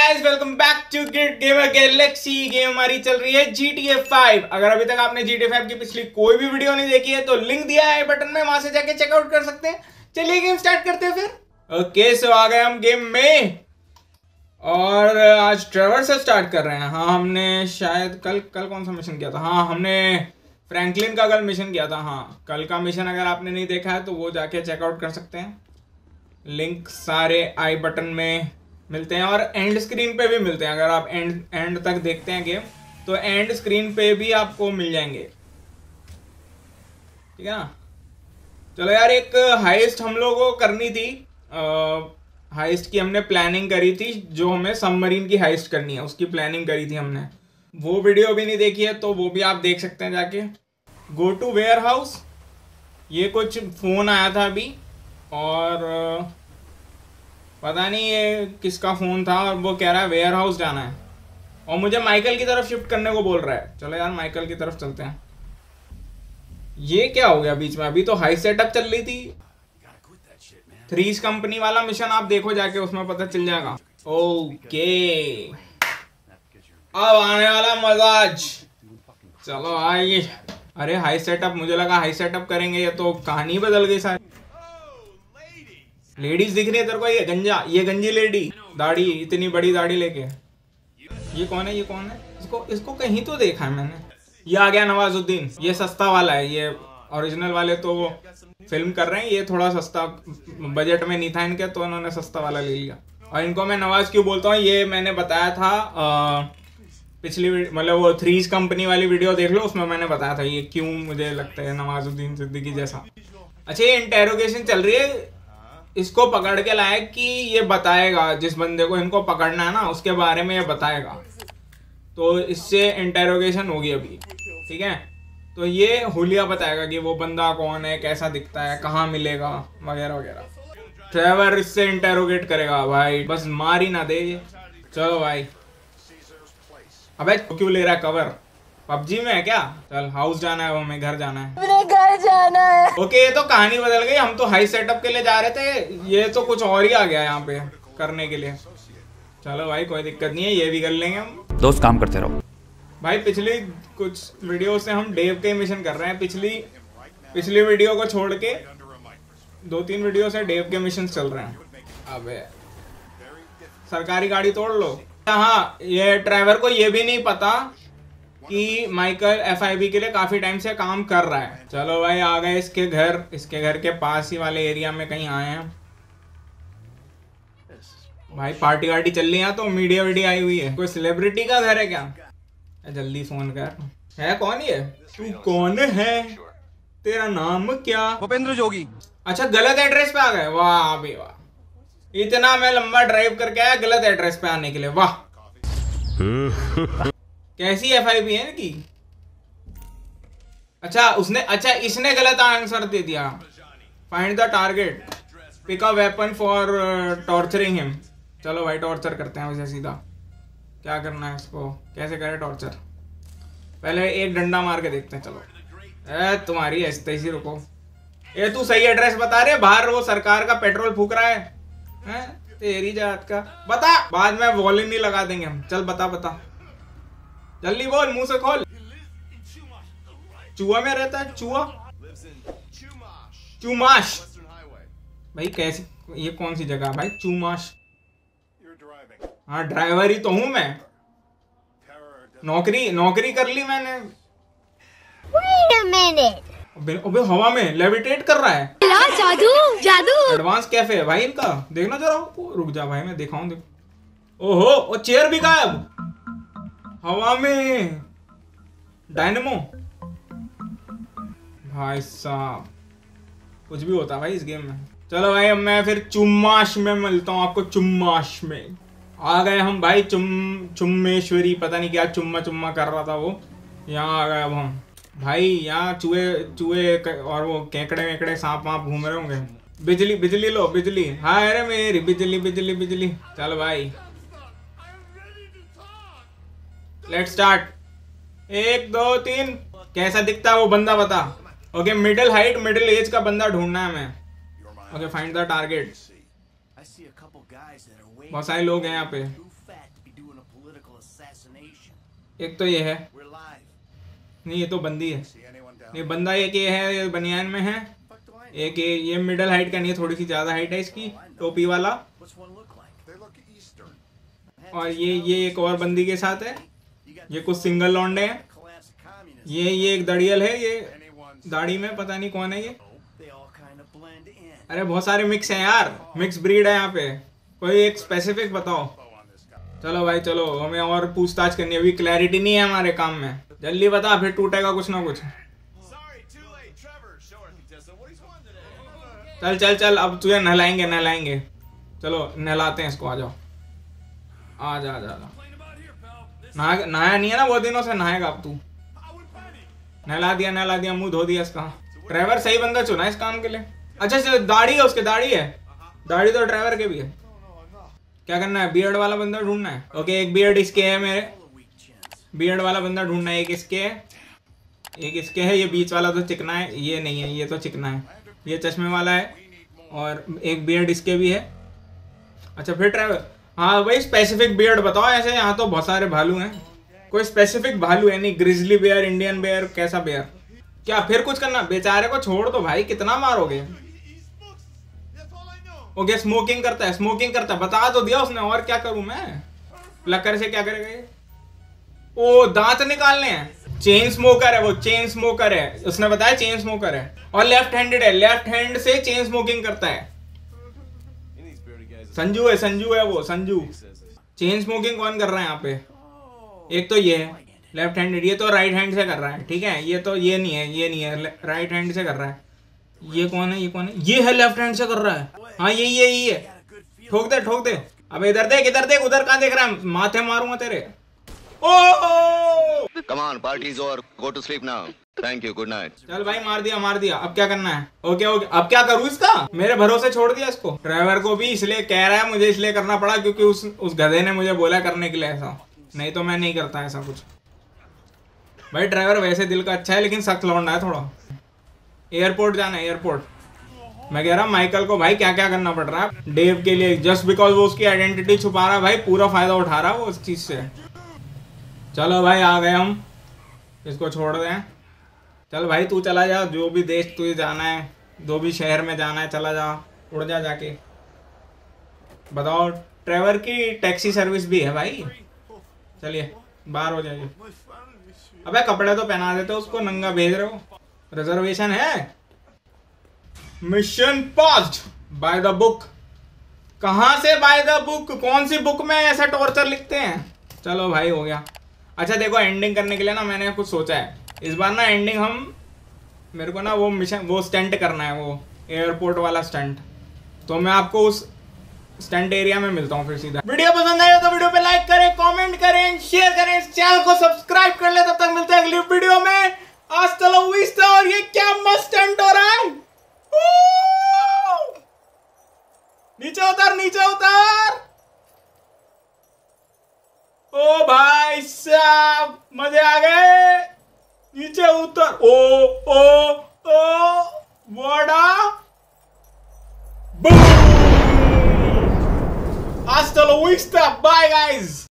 Guys welcome back to Git Gamer Galaxy. Game हमारी चल रही है GTA 5। अगर अभी तक आपने GTA 5 की पिछली कोई भी वीडियो नहीं देखी है तो लिंक दिया है बटन में, वहां से जाके चेकआउट कर सकते हैं। चलिए गेम स्टार्ट करते हैं फिर। ओके सो आ गए हम गेम में और आज ट्रेवर से स्टार्ट कर रहे हैं। हाँ हमने शायद कल कौन सा मिशन किया था। हाँ हमने फ्रैंकलिन का कल मिशन किया था। हाँ कल का मिशन अगर आपने नहीं देखा है तो वो जाके चेकआउट कर सकते हैं। लिंक सारे आई बटन में मिलते हैं और एंड स्क्रीन पे भी मिलते हैं। अगर आप एंड तक देखते हैं गेम तो एंड स्क्रीन पे भी आपको मिल जाएंगे। ठीक है ना। चलो यार एक हाइस्ट हम लोगों को करनी थी। हाइस्ट की हमने प्लानिंग करी थी, जो हमें सबमरीन की हाइस्ट करनी है उसकी प्लानिंग करी थी हमने। वो वीडियो भी नहीं देखी है तो वो भी आप देख सकते हैं जाके। गो टू वेयर हाउस, ये कुछ फ़ोन आया था अभी और पता नहीं ये किसका फ़ोन था और वो कह रहा है वेयर हाउस जाना है और मुझे माइकल की तरफ शिफ्ट करने को बोल रहा है। चलो यार माइकल की तरफ चलते हैं। ये क्या हो गया बीच में? अभी तो हाई सेटअप चल रही थी। थ्रीज कंपनी वाला मिशन आप देखो जाके, उसमें पता चल जाएगा। ओके अब आने वाला मजाज। चलो आइए। अरे हाई सेटअप, मुझे लगा हाई सेटअप करेंगे, ये तो कहानी बदल गई सारी। लेडीज दिख रही है तेरे को? ये गंजा, ये गंजी लेडी, दाढ़ी, इतनी बड़ी दाढ़ी लेके। ये कौन है? ये कौन है? इसको कहीं तो देखा है मैंने। ये आ गया नवाजुद्दीन। ये सस्ता वाला है, ये ओरिजिनल वाले तो फिल्म कर रहे हैं, ये थोड़ा सस्ता बजट में नहीं था इनके तो इन्होंने सस्ता वाला ले लिया। और इनको मैं नवाज क्यों बोलता हूँ ये मैंने बताया था पिछली मतलब वो थ्रीज कंपनी वाली वीडियो देख लो, उसमें मैंने बताया था ये क्यों मुझे लगता है नवाजुद्दीन सिद्दीकी जैसा। अच्छा ये इंटेरोगेशन चल रही है, इसको पकड़ के लाए कि ये बताएगा, जिस बंदे को इनको पकड़ना है ना उसके बारे में ये बताएगा। तो इससे इंटेरोगेशन होगी अभी। ठीक है तो ये हुलिया बताएगा कि वो बंदा कौन है, कैसा दिखता है, कहाँ मिलेगा वगैरह वगैरह। ट्रेवर इससे इंटेरोगेट करेगा भाई, बस मार ही ना दे ये। चलो भाई। अबे क्यों ले रहा है कवर? पबजी में है क्या? चल हाउस जाना है, वो हमें घर जाना है। अपने घर जाना है। ओके ये तो कहानी बदल गई। हम तो हाई सेटअप के लिए जा रहे थे, ये तो कुछ और ही आ गया यहाँ पे करने के लिए। चलो भाई कोई दिक्कत नहीं है, ये भी कर लेंगे हम। दोस्त काम करते रहो भाई पिछली कुछ वीडियो से हम डेव के मिशन कर रहे हैं। पिछली वीडियो को छोड़ के 2-3 वीडियो से डेव के मिशन चल रहे हैं। अबे सरकारी गाड़ी तोड़ लो। हाँ ये ड्राइवर को ये भी नहीं पता कि माइकल FIB के लिए काफी टाइम से काम कर रहा है। चलो भाई आ गए इसके घर के पास ही वाले एरिया में कहीं आए हैं भाई। पार्टी वार्टी चल रही है तो मीडिया वीडिया आई हुई है। कोई सेलिब्रिटी का घर है क्या? जल्दी फोन कर। है कौन ये? तू कौन है? तेरा नाम क्या? भूपेंद्र जोगी। अच्छा गलत एड्रेस पे आ गए। वाह बे वाह, इतना मैं लंबा ड्राइव करके आया गलत एड्रेस पे आने के लिए। वाह कैसी FIB है इनकी। अच्छा इसने गलत आंसर दे दिया। Find the target, pick a weapon for torturing him. चलो भाई टॉर्चर करते हैं उसे सीधा। क्या करना है इसको, कैसे करे टॉर्चर? पहले एक डंडा मार के देखते हैं। चलो तुम्हारी ऐसे ही रुको। ये तू सही एड्रेस बता रहे? बाहर वो सरकार का पेट्रोल फूक रहा है तेरी जात का। बता, बाद में वॉल्यूम नहीं लगा देंगे हम। चल बता जल्दी बोल, मुंह से खोल। चूहा में रहता है? चूमाश भाई कैसी, ये कौन सी जगह भाई? चूमाश। हाँ ड्राइवर ही तो हूं मैं, नौकरी कर ली मैंने। Wait a minute. अबे हवा में लेविटेट कर रहा है। जादू एडवांस कैफे है भाई इनका, देखना जरा। रुक जा भाई मैं दिखाऊं। ओहो वो चेयर भी गायब हवा में। डायनेमो भाई साहब, कुछ भी होता है भाई इस गेम में। चलो भाई अब मैं फिर चुम्माश में मिलता हूँ आपको। चुम्माश में आ गए हम भाई। चुम्मेश्वरी पता नहीं क्या चुम्मा कर रहा था वो। यहाँ आ गए अब हम भाई। यहाँ चूहे और वो केकड़े वेकड़े सांप वाप घूम रहे होंगे। बिजली लो बिजली। हाँ अरे मेरी बिजली। चलो भाई लेट्स स्टार्ट। 1 2 3। कैसा दिखता है वो बंदा बता। Okay middle height middle age का बंदा ढूंढना है हमें। Okay find the target. बहुत सारे लोग हैं यहाँ पे। एक तो ये है, नहीं ये तो बंदी है, ये बंदा एक ये है, ये बनियान में है। एक ये मिडल हाइट का नहीं है, थोड़ी सी ज्यादा हाइट है इसकी, टोपी वाला। और ये एक और बंदी के साथ है। ये कुछ सिंगल लौंडे हैं। ये एक दड़ियल है, ये दाढ़ी में, पता नहीं कौन है ये। अरे बहुत सारे मिक्स हैं यार, मिक्स ब्रीड है यहाँ पे, कोई एक स्पेसिफिक बताओ। चलो भाई चलो, हमें और पूछताछ करनी है, अभी क्लैरिटी नहीं है हमारे काम में। जल्दी बता, फिर टूटेगा कुछ ना कुछ। चल चल चल, अब तुझे नहलाएंगे। चलो नहलाते हैं इसको, आ जाओ, आ जा। नहाया नहीं है ना बहुत दिनों से, नहाएगा अब तू। नहला दिया, मुंह धो दिया इसका। ड्राइवर सही बंदा चुना इस काम के लिए। अच्छा दाढ़ी है उसके, दाढ़ी तो ड्राइवर के भी है। क्या करना है, बियर्ड वाला बंदा ढूंढना है। ओके, एक बियर्ड इसके है, मेरे बियर्ड वाला बंदा ढूंढना है। एक इसके है, एक इसके है। ये बीच वाला तो चिकना है, ये नहीं है, ये तो चिकना है। ये चश्मे वाला है, और एक बियर्ड इसके भी है। अच्छा फिर ड्राइवर, हाँ भाई स्पेसिफिक बियर्ड बताओ। ऐसे यहाँ तो बहुत सारे भालू हैं, कोई स्पेसिफिक भालू है नहीं? ग्रिजली बेयर, इंडियन बेयर, कैसा बेयर? क्या फिर कुछ करना? बेचारे को छोड़ दो भाई, कितना मारोगे? ओके, स्मोकिंग करता है, बता तो दिया उसने, और क्या करूं मैं? लकर से क्या करेगा ये? ओ दांत निकालने हैं। चेन स्मोकर है वो, चेन स्मोकर है, उसने बताया चेन स्मोकर है। और लेफ्ट हैंडेड है, लेफ्ट हैंड से चेन स्मोकिंग करता है। संजू है वो, संजू। चेन स्मोकिंग कौन कर रहा है यहाँ पे? एक तो ये है लेफ्ट हैंडेड, ये तो राइट हैंड से कर रहा है, ठीक है। ये तो ये नहीं है, राइट हैंड से कर रहा है। ये कौन है? ये है लेफ्ट हैंड से कर रहा है। हाँ यही है। ठोक दे। अब इधर देख, उधर कहाँ देख रहा है? माथे मारूंगा तेरे। ओह Come on, party's over. Go to sleep now. Thank you. Good night. चल भाई, मार दिया। अब क्या करना है? ओके, अब क्या करूँ इसका? मेरे भरोसे छोड़ दिया इसको। ड्राइवर को भी इसलिए कह रहा है, मुझे इसलिए करना पड़ा क्योंकि उस गधे ने मुझे बोला करने के लिए ऐसा, नहीं तो मैं नहीं करता ऐसा कुछ। भाई ड्राइवर वैसे दिल का अच्छा है, लेकिन सख्त लौंडा है थोड़ा। एयरपोर्ट जाना है, एयरपोर्ट। मैं कह रहा माइकल को भाई क्या क्या करना पड़ रहा है डेव के लिए, जस्ट बिकॉज वो उसकी आइडेंटिटी छुपा रहा है। भाई पूरा फायदा उठा रहा है वो उस चीज से। चलो भाई आ गए हम, इसको छोड़ दें। चल भाई तू चला जा, जो भी देश तुझे जाना है, जो भी शहर में जाना है, चला जा, उड़ जा जाके। बताओ, ड्राइवर की टैक्सी सर्विस भी है भाई। चलिए बाहर हो जाइए। अबे कपड़े तो पहना देते, उसको नंगा भेज रहे हो। रिजर्वेशन है। Mission passed by the book. कहाँ से बाय द बुक? कौन सी बुक में ऐसा टॉर्चर लिखते हैं? चलो भाई हो गया। अच्छा देखो, एंडिंग करने के लिए ना मैंने कुछ सोचा है। इस बार ना एंडिंग मेरे को ना वो मिशन, वो स्टंट करना है, वो एयरपोर्ट वाला स्टंट। तो मैं आपको उस स्टंट एरिया में मिलता हूँ फिर सीधा। वीडियो पसंद आया तो वीडियो पे लाइक करें, कमेंट करें, शेयर करें, चैनल को सब्सक्राइब कर ले। तब तक मिलते हैं अगली वीडियो में। हasta la vista। और ये क्या मस्त स्टंट हो रहा है? नीचे उतर। ओ भाई साहब, मजे आ गए। नीचे उतर। ओ बड़ा boom. Hasta la vista, bye guys.